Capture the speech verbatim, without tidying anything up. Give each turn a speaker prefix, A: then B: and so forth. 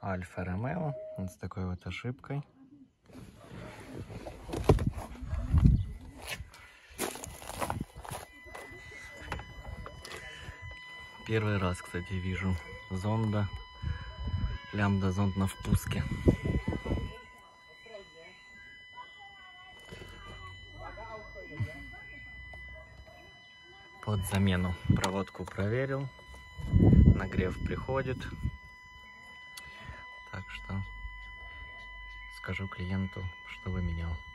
A: Альфа Ромео. Вот с такой вот ошибкой. Первый раз, кстати, вижу зонда. Лямбда зонд на впуске. Под замену проводку проверил. Нагрев приходит. Так что скажу клиенту, чтобы менял.